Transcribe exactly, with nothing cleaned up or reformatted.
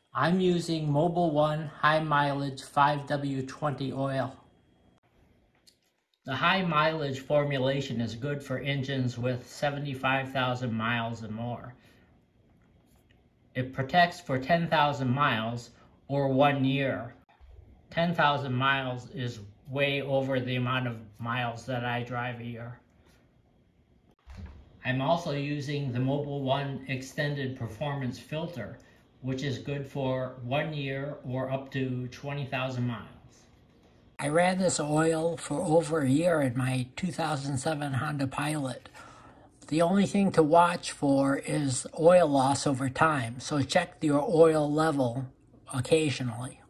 I'm using Mobil one high mileage five W twenty oil. The high mileage formulation is good for engines with seventy-five thousand miles and more. It protects for ten thousand miles or one year. ten thousand miles is way over the amount of miles that I drive a year. I'm also using the Mobil one Extended Performance Filter, which is good for one year or up to twenty thousand miles. I ran this oil for over a year in my two thousand seven Honda Pilot. The only thing to watch for is oil loss over time, so check your oil level occasionally.